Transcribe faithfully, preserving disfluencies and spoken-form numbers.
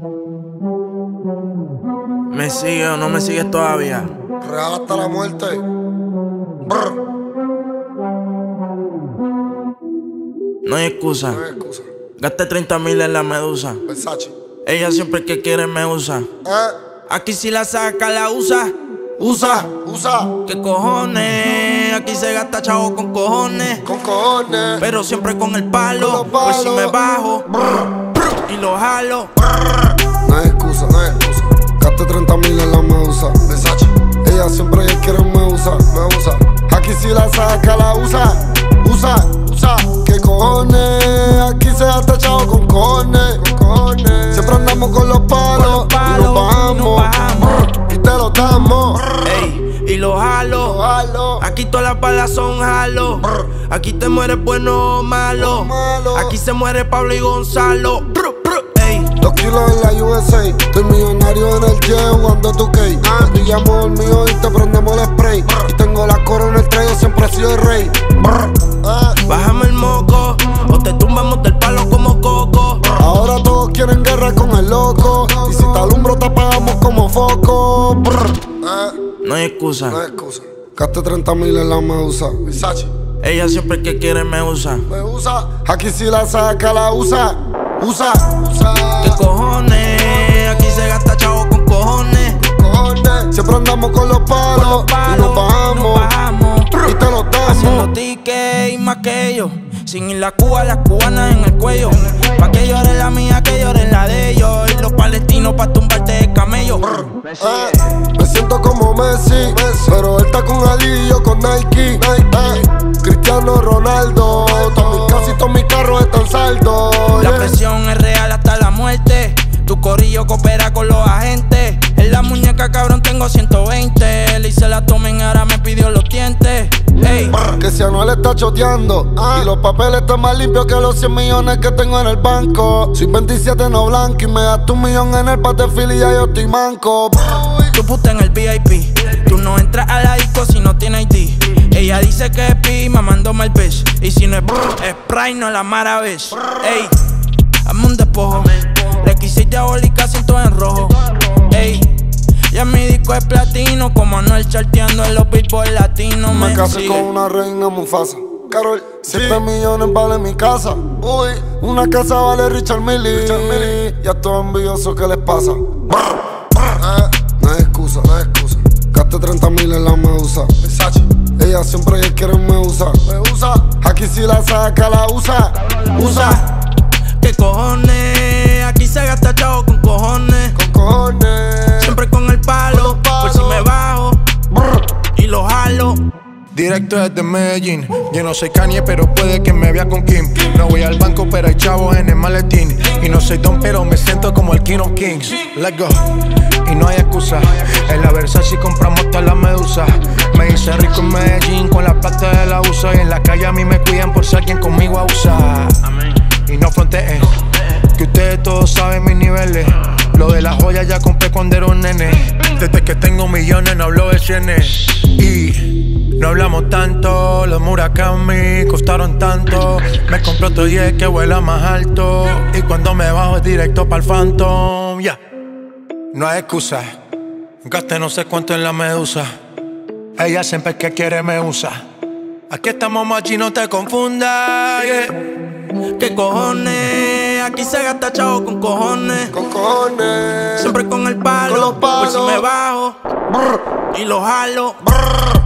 ¿Me sigue o no me sigues todavía? Real hasta la muerte. Brr. No hay excusa. No hay excusa. Gasté treinta mil en la medusa. Versace. Ella siempre que quiere me usa. ¿Eh? Aquí si la saca, la usa. Usa, usa. ¿Qué cojones? Aquí se gasta chavo con cojones. Con cojones. Pero siempre con el palo. Con Por si me bajo brr, brr, y lo jalo. Brr. No hay excusa, no hay excusa. Gasté treinta mil en la medusa. Versace. Ella siempre que quiere me usa, me usa. Aquí si la saca, la usa. Usa, usa. ¿Qué cojones? Aquí se gasta chavo con cojones. Con cojones. Siempre andamos con los palos. Con los palos y nos bajamos. y nos bajamos. Y te lo damos. Ey, y lo jalo. Lo jalo. Aquí todas las balas son jalo. Brr. Aquí te mueres bueno o malo. Malo. Aquí se muere Pablo y Gonzalo. Brr, brr, ey. Dos kilos en la U S A. Estoy millonario en el jet jugando tu K. Ah. Te pillamos el mío y te prendemos el spray. Brr. Y tengo la corona en el tren, yo siempre he sido el rey. Brr. Ah. Bájame el moco o te tumbamos del palo como coco. Brr. Ahora todos quieren guerra con el loco. Y si te alumbro te apagamos como foco. Brr. Ah. No hay excusa. No hay excusa. Gasté treinta mil en la medusa. Versace. Ella siempre que quiere me usa. Me usa. Aquí si la saca, la usa. Usa. Usa. ¿Qué cojones? Aquí se gasta chavo con cojones. Cojones. Siempre andamos con los palos. Con los palos y nos bajamos. y nos bajamos. Y te los Haciendo damos. tickets y más que ellos. Sin ir la Cuba, las cubanas en el cuello. Pa' que llore la mía, que llore la de ellos. Y los palestinos pa' tumbarte de camello. Eh, me siento como Messi, Messi, pero él está con Ali y yo con Nike, Nike. Eh, Cristiano Ronaldo, todos mis casi todos mis carros están saldos. La Yeah. presión es real hasta la muerte. Tu corillo coopera con los agentes. En la muñeca, cabrón, tengo ciento veinte. Le hice la tomen, ahora me pidió los dientes. Ey, Que si Anuel está choteando ah. y los papeles están más limpios que los cien millones que tengo en el banco. Soy veintisiete no blanco y me das tu millón en el patefil y ya yo estoy manco. tu puta en el V I P. Tú no entras a la disco si no tienes I D. Ella dice que es pi, mamándome el bitch. Y si no es brr, es Sprite, no la maravilla. Ey, hazme un despojo. Le quise diabólica, siento en rojo. Ey, ya mi disco es platino, como Anuel charteando en los billboard latinos. Me Me casé sigue. con una reina Mufasa. Carol, siete millones vale mi casa. Uy, una casa vale Richard Mille. Richard Mille. Y a todos envidiosos, ¿qué les pasa? Brr, brr. Eh, no hay excusa, no hay excusa. Gasté treinta mil en la medusa. Versace. Ella siempre que quiere me usa. Me usa. Aquí si la saca, la usa. Usa. ¿Qué cojones? Aquí se gasta chavo con cojones. Con cojones. Siempre con el palo, Con los palos. por si me bajo Brr. y lo jalo. Directo desde Medellín. Yo no soy Kanye, pero puede que me vea con Kim. No voy al banco, pero hay chavos en el maletín. Y no soy Don, pero me siento como el King of Kings. Let's go. Y no hay excusa. En la Versace compramos toda la medusa. Me hice rico en Medellín con la plata de la U S A. Y en la calle a mí me cuidan por si alguien conmigo abusa. Y no fronteen, que ustedes todos saben mis niveles. Lo de las joyas ya compré cuando era un nene. Desde que tengo millones no hablo de cienes. Y no hablamos tanto, los Murakami costaron tanto. Me compré otro jet que vuela más alto. Y cuando me bajo es directo pa'l Phantom, ya yeah. No hay excusa, gasté no sé cuánto en la medusa. Ella siempre que quiere me usa. Aquí estamos machi, no te confundas, yeah. ¿Qué cojones? Aquí se gasta chavo con cojones. Con cojones. Siempre con el palo, Con los palos. por si me bajo Brr. y lo jalo. Brr.